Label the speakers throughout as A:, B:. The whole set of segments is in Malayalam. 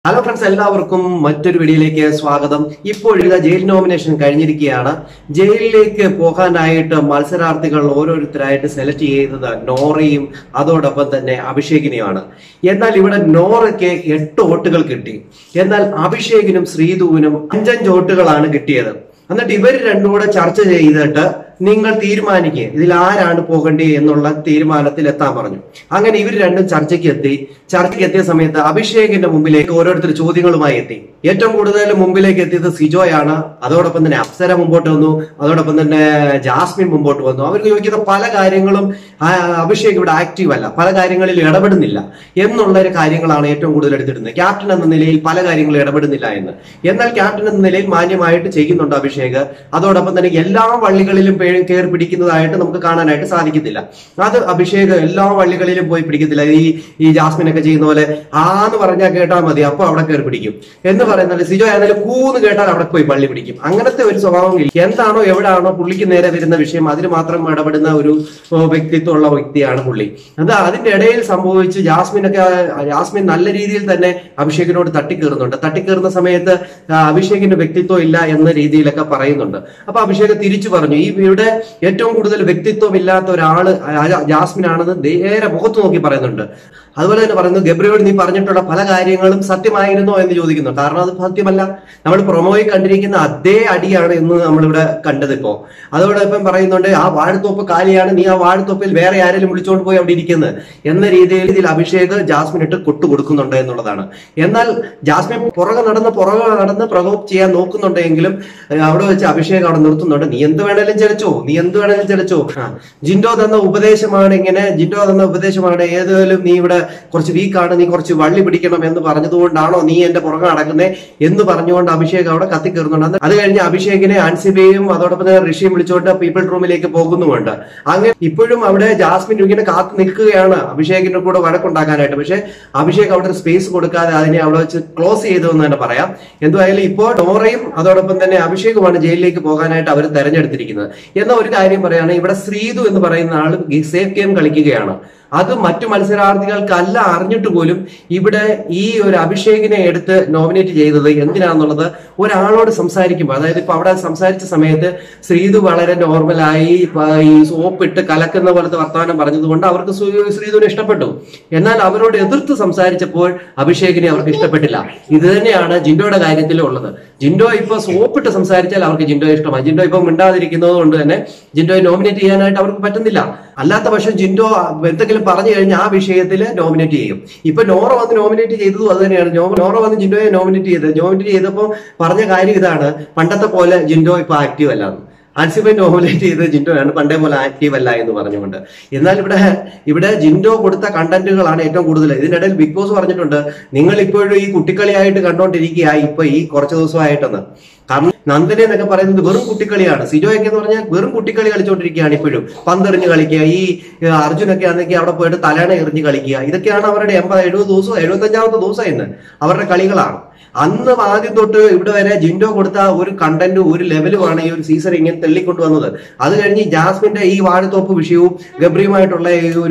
A: ഹലോ ഫ്രണ്ട്സ്, എല്ലാവർക്കും മറ്റൊരു വീഡിയോയിലേക്ക് സ്വാഗതം. ഇപ്പോൾ ജയിൽ നോമിനേഷൻ കഴിഞ്ഞിരിക്കുകയാണ്. ജയിലിലേക്ക് പോകാനായിട്ട് മത്സരാർത്ഥികൾ ഓരോരുത്തരായിട്ട് സെലക്ട് ചെയ്തത് നോറയും അതോടൊപ്പം തന്നെ അഭിഷേകിനെയാണ്. എന്നാൽ ഇവിടെ നോറയ്ക്ക് 8 വോട്ടുകൾ കിട്ടി. എന്നാൽ അഭിഷേകിനും ശ്രീധുവിനും 5 വോട്ടുകളാണ് കിട്ടിയത്. എന്നിട്ട് ഇവർ രണ്ടും കൂടെ ചർച്ച ചെയ്തിട്ട് നിങ്ങൾ തീരുമാനിക്കുക ഇതിൽ ആരാണ് പോകേണ്ടത് എന്നുള്ള തീരുമാനത്തിൽ എത്താൻ പറഞ്ഞു. അങ്ങനെ ഇവർ രണ്ടും ചർച്ചയ്ക്ക് എത്തിയ സമയത്ത് അഭിഷേകിന്റെ മുമ്പിലേക്ക് ഓരോരുത്തർ ചോദ്യങ്ങളുമായി എത്തി. ഏറ്റവും കൂടുതൽ മുമ്പിലേക്ക് എത്തിയത് സിജോയാണ്. അതോടൊപ്പം തന്നെ അപ്സര മുമ്പോട്ട് വന്നു. അതോടൊപ്പം തന്നെ ജാസ്മിൻ മുമ്പോട്ട് വന്നു. അവർക്ക് ചോദിക്കുന്ന പല കാര്യങ്ങളും അഭിഷേക് ഇവിടെ ആക്റ്റീവ് അല്ല, പല കാര്യങ്ങളിൽ ഇടപെടുന്നില്ല എന്നുള്ള കാര്യങ്ങളാണ് ഏറ്റവും കൂടുതൽ എടുത്തിടുന്നത്. ക്യാപ്റ്റൻ എന്ന നിലയിൽ പല കാര്യങ്ങളും ഇടപെടുന്നില്ല എന്ന്. എന്നാൽ ക്യാപ്റ്റൻ എന്ന നിലയിൽ മാന്യമായിട്ട് ചെയ്യുന്നുണ്ട് അഭിഷേക്. അതോടൊപ്പം തന്നെ എല്ലാ വള്ളികളിലും കയറി പിടിക്കുന്നതായിട്ട് നമുക്ക് കാണാനായിട്ട് സാധിക്കത്തില്ല. അത് അഭിഷേക് എല്ലാ വള്ളികളിലും പോയി പിടിക്കത്തില്ല. ഈ ജാസ്മിൻ ഒക്കെ ചെയ്യുന്ന പോലെ ആന്ന് പറഞ്ഞാൽ കേട്ടാൽ മതി, അപ്പൊ അവിടെ കയറി പിടിക്കും എന്ന് പറയുന്നത്. സിജോ ആയാലും കൂന്ന് കേട്ടാൽ അവിടെ പോയി പള്ളി പിടിക്കും. അങ്ങനത്തെ ഒരു സ്വഭാവം ഇല്ല. എന്താണോ എവിടാണോ പുള്ളിക്ക് നേരെ വരുന്ന വിഷയം അതിന് മാത്രം ഇടപെടുന്ന ഒരു വ്യക്തിത്വമുള്ള വ്യക്തിയാണ് പുള്ളി. അതിന്റെ ഇടയിൽ സംഭവിച്ച് ജാസ്മിൻ നല്ല രീതിയിൽ തന്നെ അഭിഷേകിനോട് തട്ടിക്കേറുന്ന സമയത്ത് അഭിഷേകിന്റെ വ്യക്തിത്വം ഇല്ല എന്ന രീതിയിലൊക്കെ പറയുന്നുണ്ട്. അപ്പൊ അഭിഷേക് തിരിച്ചു പറഞ്ഞു, ഇവിടെ ഏറ്റവും കൂടുതൽ വ്യക്തിത്വം ഇല്ലാത്ത ഒരാള് ജാസ്മിൻ ആണെന്ന് നേരെ മുഖത്ത് നോക്കി പറയുന്നുണ്ട്. അതുപോലെ തന്നെ പറയുന്നു, ഗബ്രിയോട് നീ പറഞ്ഞിട്ടുള്ള പല കാര്യങ്ങളും സത്യമായിരുന്നോ എന്ന് ചോദിക്കുന്നു. കാരണം അത് സത്യമല്ല. നമ്മൾ പ്രൊമോയിൽ കണ്ടിരിക്കുന്ന അതേ അടിയാണ് എന്ന് നമ്മളിവിടെ കണ്ടത്. ഇപ്പോ അതോടൊപ്പം പറയുന്നുണ്ട്, ആ വാഴത്തോപ്പ് കാലിയാണ്, നീ ആ വാഴത്തോപ്പിൽ വേറെ ആരെങ്കിലും വിളിച്ചുകൊണ്ട് പോയി അവിടെ ഇരിക്കുന്നത് എന്ന രീതിയിൽ അഭിഷേക് ജാസ്മിൻ ഇട്ട് കൊട്ടുകൊടുക്കുന്നുണ്ട് എന്നുള്ളതാണ്. എന്നാൽ ജാസ്മിൻ പുറകെ നടന്ന് പ്രൊവോക്ക് ചെയ്യാൻ നോക്കുന്നുണ്ടെങ്കിലും അവിടെ വെച്ച് അഭിഷേക് അവിടെ നിർത്തുന്നുണ്ട്. നീ എന്ത് വേണേലും ചലിച്ചോ. ജിൻഡോ തന്ന ഉപദേശമാണ് ഏതായാലും നീ ഇവിടെ കുറച്ച് വീക്കാണ്, നീ കുറച്ച് വള്ളി പിടിക്കണം എന്ന് പറഞ്ഞതുകൊണ്ടാണോ നീ എന്റെ പുറകെ നടക്കുന്നേ എന്ന് പറഞ്ഞുകൊണ്ട് അഭിഷേക് അവിടെ കത്തിക്കേറുന്നുണ്ട്. അത് കഴിഞ്ഞ് അഭിഷേകിനെ അൻസിബയും അതോടൊപ്പം തന്നെ ഋഷിയും വിളിച്ചുകൊണ്ട് പീപ്പിൾ റൂമിലേക്ക് പോകുന്നുമുണ്ട്. അങ്ങനെ ഇപ്പോഴും അവിടെ ജാസ്മിൻ ഇങ്ങനെ കാത്തു നിൽക്കുകയാണ് അഭിഷേകിന്റെ കൂടെ വഴക്കുണ്ടാക്കാനായിട്ട്. പക്ഷെ അഭിഷേക് അവിടെ സ്പേസ് കൊടുക്കാതെ അതിനെ അവിടെ വെച്ച് ക്ലോസ് ചെയ്തു എന്ന് തന്നെ പറയാം. എന്തായാലും ഇപ്പോൾ നോറയും അതോടൊപ്പം തന്നെ അഭിഷേകുമാണ് ജയിലിലേക്ക് പോകാനായിട്ട് അവർ തെരഞ്ഞെടുത്തിരിക്കുന്നത്. എന്ന ഒരു കാര്യം പറയുകയാണ്, ഇവിടെ ശ്രീധു എന്ന് പറയുന്ന ആൾ സേഫ് ഗെയിം കളിക്കുകയാണ്. അത് മറ്റു മത്സരാർത്ഥികൾക്കല്ല അറിഞ്ഞിട്ട് പോലും ഇവിടെ ഈ ഒരു അഭിഷേകിനെ എടുത്ത് നോമിനേറ്റ് ചെയ്തത് എന്തിനാന്നുള്ളത് ഒരാളോട് സംസാരിക്കുമ്പോൾ, അതായത് ഇപ്പൊ അവിടെ സംസാരിച്ച സമയത്ത് ശ്രീധു വളരെ നോർമലായി ഈ സോപ്പിട്ട് കലക്കുന്ന പോലത്തെ വർത്തമാനം പറഞ്ഞതുകൊണ്ട് അവർക്ക് ശ്രീധുവിനെ ഇഷ്ടപ്പെട്ടു. എന്നാൽ അവരോട് എതിർത്ത് സംസാരിച്ചപ്പോൾ അഭിഷേകിനെ അവർക്ക് ഇഷ്ടപ്പെട്ടില്ല. ഇത് തന്നെയാണ് ജിൻഡോയുടെ കാര്യത്തിലും ഉള്ളത്. ജിൻഡോ ഇപ്പൊ സോപ്പിട്ട് സംസാരിച്ചാൽ അവർക്ക് ജിൻഡോയെ ഇഷ്ടമാണ്. ജിൻഡോ ഇപ്പൊ മിണ്ടാതിരിക്കുന്നത് കൊണ്ട് തന്നെ ജിൻഡോയെ നോമിനേറ്റ് ചെയ്യാനായിട്ട് അവർക്ക് പറ്റുന്നില്ല. അല്ലാത്ത പക്ഷം ജിൻഡോ എന്തെങ്കിലും പറഞ്ഞു കഴിഞ്ഞാൽ ആ വിഷയത്തിൽ നോമിനേറ്റ് ചെയ്യും. ഇപ്പൊ നോറ വന്ന് നോമിനേറ്റ് ചെയ്തതും അത് തന്നെയാണ്. നോറ വന്ന് ജിൻഡോയെ നോമിനേറ്റ് ചെയ്തപ്പോൾ പറഞ്ഞ കാര്യം ഇതാണ്, പണ്ടത്തെ പോലെ ജിൻഡോ ഇപ്പൊ ആക്റ്റീവ് അല്ലാന്ന്. അൻസിബെ നോമിനേറ്റ് ചെയ്ത് ജിൻഡോയാണ് പണ്ടേ പോലെ ആക്റ്റീവ് അല്ല എന്ന് പറഞ്ഞുകൊണ്ട്. എന്നാൽ ഇവിടെ ജിൻഡോ കൊടുത്ത കണ്ടന്റുകളാണ് ഏറ്റവും കൂടുതൽ. ഇതിനിടയിൽ ബിഗ് ബോസ് പറഞ്ഞിട്ടുണ്ട്, നിങ്ങൾ ഇപ്പോഴും ഈ കുട്ടിക്കളിയായിട്ട് കണ്ടോണ്ടിരിക്കുക ഇപ്പൊ ഈ കുറച്ച് ദിവസമായിട്ടെന്ന്. കാരണം നന്ദന എന്നൊക്കെ പറയുന്നത് വെറും കുട്ടിക്കളിയാണ്. സിജോയൊക്കെ എന്ന് പറഞ്ഞാൽ വെറും കുട്ടിക്കളി കളിച്ചുകൊണ്ടിരിക്കുകയാണ്. ഇപ്പോഴും പന്തെറിഞ്ഞ് കളിക്കുക, ഈ അർജുനൊക്കെ ആണെങ്കിൽ അവിടെ പോയിട്ട് തലേണ എറിഞ്ഞ് കളിക്കുക. ഇതൊക്കെയാണ് അവരുടെ 70-70 ദിവസം 75ാമത്തെ ദിവസം ഇന്ന് അവരുടെ കളികളാണ്. അന്ന് ആദ്യം തൊട്ട് ഇവിടെ വരെ ജിൻഡോ കൊടുത്ത ഒരു കണ്ടന്റും ഒരു ലെവലുമാണ് ഈ ഒരു സീസൺ ഇങ്ങനെ തെള്ളിക്കൊണ്ടുവന്നത്. അത് കഴിഞ്ഞ് ജാസ്മിന്റെ ഈ വാഴത്തോപ്പ് വിഷയവും ഗബ്രിയുമായിട്ടുള്ള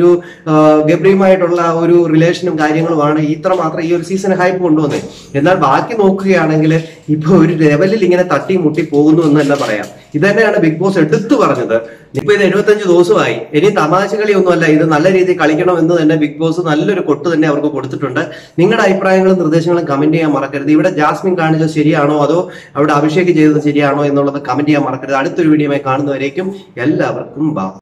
A: ഒരു റിലേഷനും കാര്യങ്ങളുമാണ് ഇത്രമാത്രം ഈ ഒരു സീസൺ ഹൈപ്പ് കൊണ്ടുവന്നത്. എന്നാൽ ബാക്കി നോക്കുകയാണെങ്കിൽ ഇപ്പൊ ഒരു ലെവലിൽ ഇങ്ങനെ തട്ടി മുട്ടി പോകുന്നു എന്നല്ല പറയാം. ഇത് തന്നെയാണ് ബിഗ് ബോസ് എടുത്തു പറഞ്ഞത്. ഇപ്പൊ ഇത് 75 ദിവസമായി. ഇനി തമാശ കളിയൊന്നുമല്ല, ഇത് നല്ല രീതിയിൽ കളിക്കണം എന്ന് തന്നെ ബിഗ് ബോസ് നല്ലൊരു കൊട്ട് തന്നെ അവർക്ക് കൊടുത്തിട്ടുണ്ട്. നിങ്ങളുടെ അഭിപ്രായങ്ങളും നിർദ്ദേശങ്ങളും കമന്റ് ചെയ്യാൻ മറക്കരുത്. ഇവിടെ ജാസ്മിൻ കാണിച്ചത് ശരിയാണോ അതോ അവിടെ അഭിഷേക് ചെയ്തത് ശരിയാണോ എന്നുള്ളത് കമന്റ് ചെയ്യാൻ മറക്കരുത്. അടുത്തൊരു വീഡിയോയുമായി കാണുന്നവരേക്കും എല്ലാവർക്കും ബൈ.